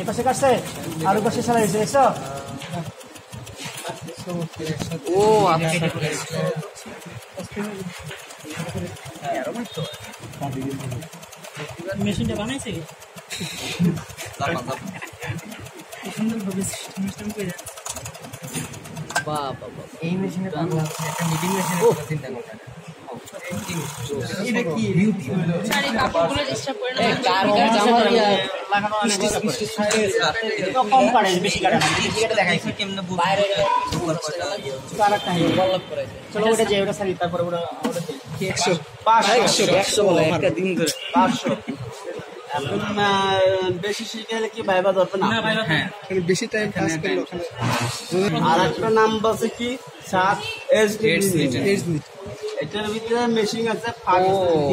এপাশে কাটছে আর ওই পাশে চালাই দিয়েছে দেখছো? ও আচ্ছা মেশিনটা বানাইছে কি সুন্দরভাবে সিস্টেম করে বাবা এই মেশিনে একটা মিটিং মেশিন চিন্তা করতে এটা কি বিউটি হলো সারি কাপড়গুলো ডিস্টার্ব করে না কার জামা লাগানো আছে এটা কম কাটে বেশি কাটে না এটা দেখাইছি কেমনে বাইরে কারাটা হে ডেভেলপ করেছে চলো ওটা যে ওটা সারি তারপর ওটা 100 500 বলে একটা দিন ধরে 500 এখন বেশি শিখলে কি ভাইবা ধরবে না ভাইবা হ্যাঁ বেশি টাইম কাজ করলো আর একটা নাম বলছে কি 7 এইচ এটার ভিতরে মেশিং আছে ফাঁক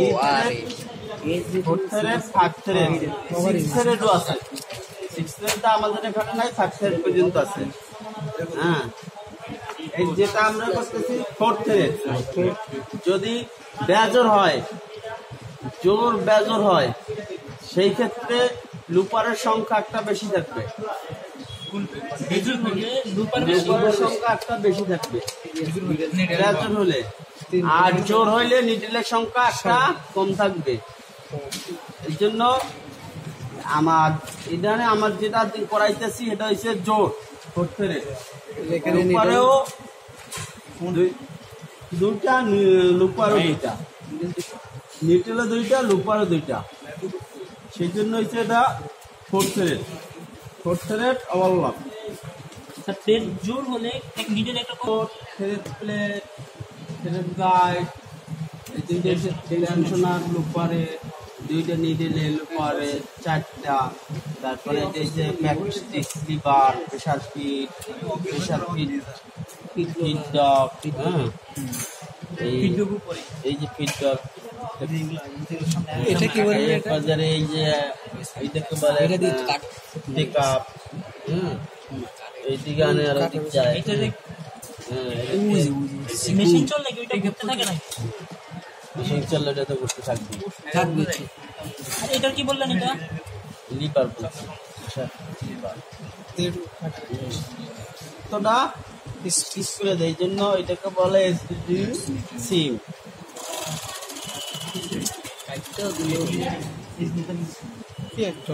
থ্রেডও আছে 6 থ্রেডটা আমাদের এখানে নাই 5 থ্রেড পর্যন্ত আছে হ্যাঁ এই যেটা আমরা করতেছি 4 থ্রেড যদি বেজর হয় জোর বেজর হয় সেই ক্ষেত্রে লুপারের সংখ্যা একটা বেশি থাকবে লুপারের সংখ্যা একটা বেশি থাকবে বেজর হলে আর জোর হইলে নিডলের সংখ্যা একটা কম থাকবে এই জন্য আমার যেটা করাইতেছি এটা হচ্ছে জোর করতে লুপারেও দুইটা লুপারও দুইটা নিডলে দুইটা লুপারও দুইটা সেই জন্য হচ্ছে এটা 4 থ্রেড ওভারলক থ্রেড জোর হলে এক নিডল একটা থ্রেড প্লেট থ্রেড গাইড এই দুইটা টেনশনার লুপারে দুইটা নিডেলে লুপারে 4টা তারপরে এই যে ম্যাকস্টিক স্লিপার প্রেসার ফিট ডগ হ্যাঁ এই যে ফিট ডগ এটা কি বলে বাজারে এই যে এইটাকে বলে এটা দিয়ে পিকআপ এইদিকে আনে আর ওদিকে যায় মেশিন চললে কি ওইটা ঘুরতে থাকে না মেশিন চললে এটা তো ঘুরতে থাকবে আর এটার কি বললেন এটা লিপার বলছে তোটা স্টিচ করে দেয় জন্য এটাকে বলে এসডিডি সিম কি একটা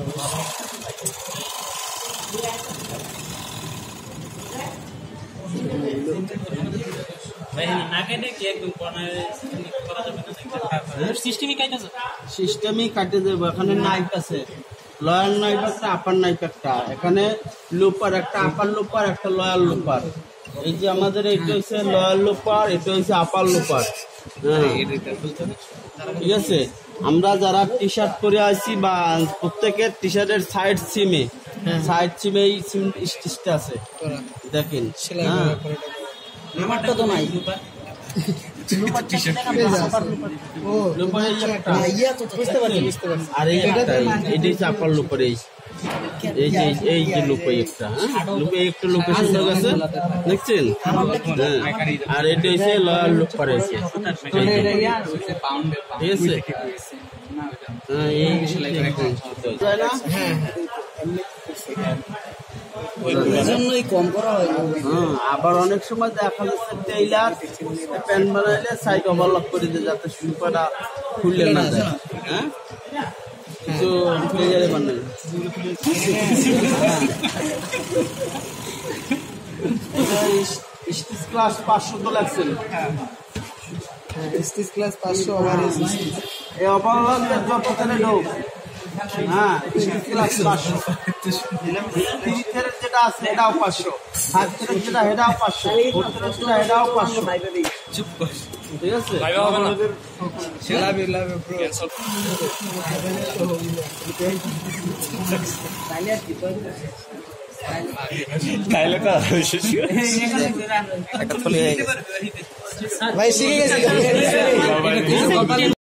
সিস্টেমই কাটে দেবো এখানে নাইফ আছে লয়ার নাইফ একটা আপার নাইফ একটা এখানে লুপার একটা আপার লুপার একটা লয়ার লুপার এই যে আমাদের এটা হচ্ছে লয়ার লুপার এটা হচ্ছে আপার লুপার হ্যাঁ ঠিক আছে আমরা যারা টি শার্ট পরে আছি বা প্রত্যেকের টি শার্টের সাইড সিমে এই সিম স্টিচটা আছে দেখেন হ্যাঁ আমারটা তো নাই আর এইটা চাপার লুপারে এই যে লুপাই একটা লুপে একটা লোকেশন হয়ে গেছে দেখছেন হ্যাঁ আর এটা হচ্ছে লয়ার লুপারে আছে ঠিক আছে হ্যাঁ এই জন্যই কম করা হয় আবার অনেক সময় দেখা যাচ্ছে টেইলার প্যান্ট বানাইলে সাইড ওভারলক করে দিয়ে যাতে সুপাটা খুললে না যায় হ্যাঁ কিছু টেইলারে বানাই স্টিচ ক্লাস 500 তো লাগছে স্টিচ ক্লাস 500 ওভারেজ এই ওভারলক যত করে ঢোক হ্যাঁ স্টিচ ক্লাস 500 থ্রেড যেটা আছে এটাও 500 হাত থ্রেড যেটা এটাও 500 ফোর থ্রেড যেটা এটাও 500 চুপ কর ঠিক আছে ভাই হবে না লাভ ব্রো তাইলে তো ভাই শিখে গেছি